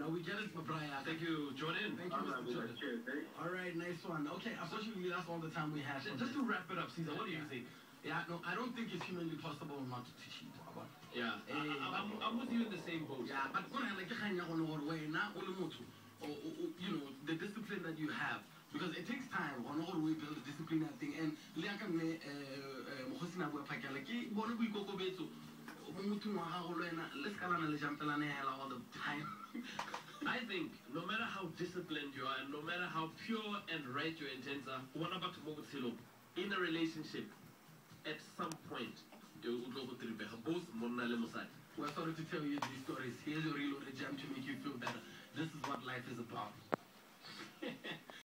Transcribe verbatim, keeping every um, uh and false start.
No, we get it, Brian. Thank you, Jordan. Thank you, Mister Jordan. Cheers, eh? All right, nice one. Okay, unfortunately, that's all the time we have. Just to wrap it up, Caesar, what do you think? Yeah, no, I don't think it's humanly possible not to cheat. Yeah, I, I, I'm, I'm with you in the same boat. Yeah, but like or, you know, the discipline that you have, because it takes time on all we build a discipline and thing. And like I'm like all the time. I think no matter how disciplined you are, and no matter how pure and right your intents are, in a relationship, at some point, both Monna and Musad. We're sorry to tell you these stories. Here's a reloaded jam to make you feel better. This is what life is about.